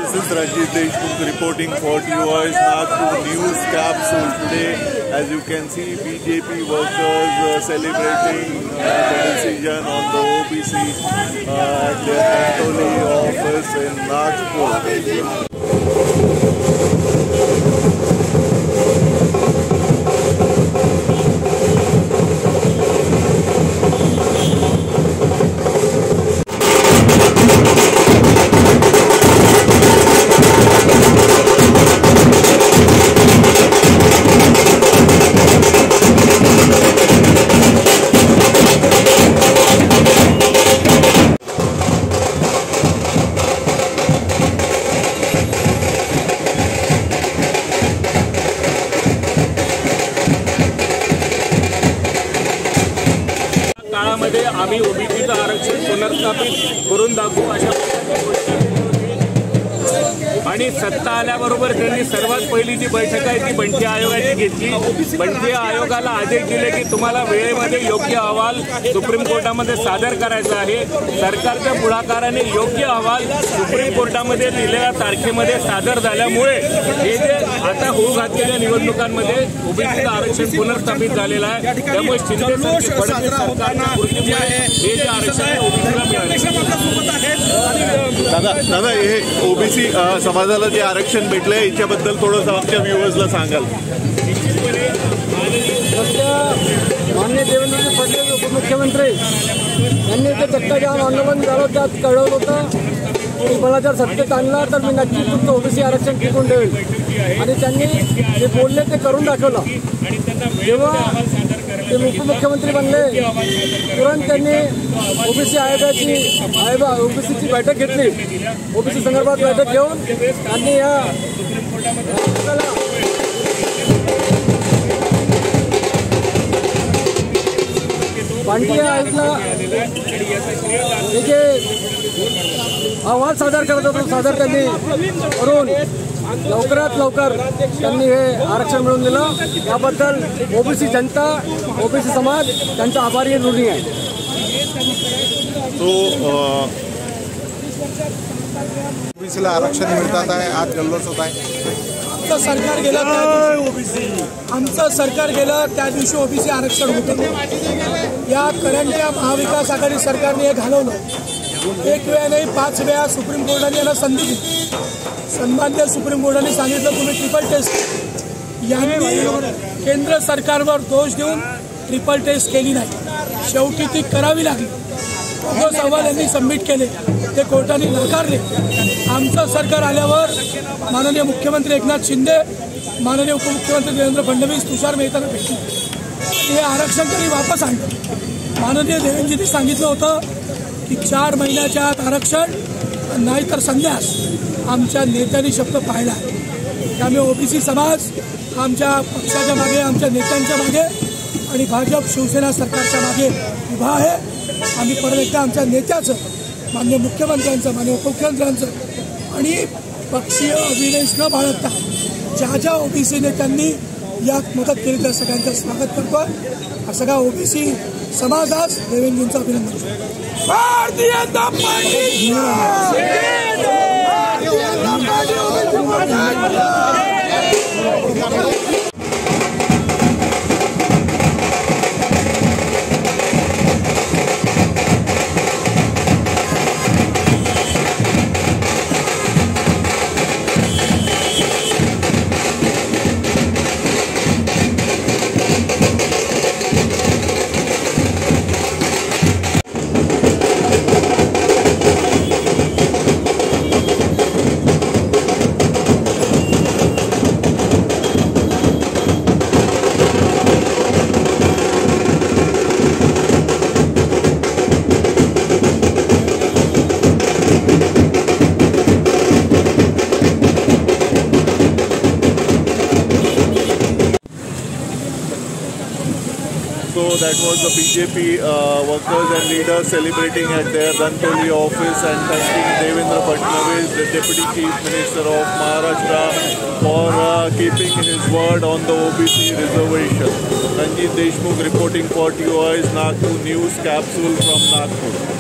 This is Ranjit Deshmukh reporting for TOI's Nagpur News Capsule. Today, as you can see, BJP workers celebrating the decision on the OBC at their Dhantoli office in Nagpur. काळामध्ये आम्ही ओबीसीचं आरक्षण पुनर्स्थापित करून दाखवू अशा आणि सत्ता आल्याबरोबर त्यांनी सर्वात पहिली जी बैठक आहे ती बंटी आयोगाची घेतली. बंटी आयोगाला आदेश दिले की तुम्हाला वेळेमध्ये योग्य अहवाल सुप्रीम कोर्टामध्ये सादर करायचा आहे. सरकारच्या पुढाकाराने योग्य अहवाल सुप्रीम कोर्टामध्ये दिलेल्या तारखेमध्ये सादर झाल्यामुळे हे जे आता होऊ घातलेल्या निवडणुकांमध्ये ओबीसीचं आरक्षण पुनर्स्थापित झालेलं आहे. त्यामुळे शिंदे सरकारच्या कृतीमुळे हे जे आरक्षण आहे ओबीसीला मिळाले. दादा हे ओबीसी समाजाला जे आरक्षण भेटलंय याच्याबद्दल थोडंसं आमच्या व्ह्युअर्सला सांगाल. माननीय देवेंद्र फडणवीस उपमुख्यमंत्री यांनी जे चक्काजाम आंदोलन झालं त्यात कळवलं होतं की मला जर सत्तेत आणला तर मी नक्कीच तुमचं ओबीसी आरक्षण टिकून ठेवेल आणि त्यांनी जे बोलले ते करून दाखवलं. जेव्हा ते उपमुख्यमंत्री बनले तुरंत त्यांनी ओबीसी ओबीसीची बैठक घेतली. ओबीसी संदर्भात बैठक घेऊन त्यांनी या पांटी आयोगाला हे जे अहवाल सादर करत होतो सादर त्यांनी करून लवकरात लवकर त्यांनी हे आरक्षण मिळवून दिलं. याबद्दल ओबीसी जनता ओबीसी समाज त्यांचा आभारी ऋणी आहे. ओबीसीला आरक्षण मिळतात आहे. आज जल्लोष होत आहे. आमचं सरकार गेलं त्या दिवशी ओबीसी आरक्षण होतं. या करंटच्या महाविकास आघाडी सरकारने हे घालवलं. एक वेळा नाही 5 वेळा सुप्रीम कोर्टाने यांना संधी दिली. सन्माननीय सुप्रीम कोर्टाने सांगितलं तुम्ही ट्रिपल टेस्ट. यांनी केंद्र सरकारवर दोष देऊन ट्रिपल टेस्ट केली नाही. शेवटी ती करावी लागली. बोगस अहवाल यांनी सबमिट केले ते कोर्टाने नाकारले. आमचं सरकार आल्यावर माननीय मुख्यमंत्री एकनाथ शिंदे माननीय उपमुख्यमंत्री देवेंद्र फडणवीस तुषार मेहतांना भेटले. हे आरक्षण त्यांनी वापस आणलं. माननीय देवेंद्रजींनी सांगितलं होतं की 4 महिन्याच्या आत आरक्षण नाहीतर संन्यास. आमच्या नेत्यांनी शब्द पाळला. त्यामुळे ओबीसी समाज आमच्या पक्षाच्या मागे आमच्या नेत्यांच्या मागे आणि भाजप शिवसेना सरकारच्या मागे उभा आहे. आम्ही परत एकदा आमच्या नेत्याचं माननीय मुख्यमंत्र्यांचं माननीय उपमुख्यमंत्र्यांचं आणि पक्षीय अभिनेश न बाळगता ज्या ओबीसी नेत्यांनी यात मदत केली त्या सगळ्यांचं स्वागत करतो. हा सगळा ओबीसी समाज आज देवेंद्रजींचं अभिनंदन करतो. Bharatiya Janata Party So that was the BJP workers and leaders celebrating at their Dhantoli office and thanking Devendra Fadnavis, the Deputy Chief Minister of Maharashtra, for keeping his word on the OBC reservation. Ranjit Deshmukh reporting for TOI's Nagpur News Capsule from Nagpur.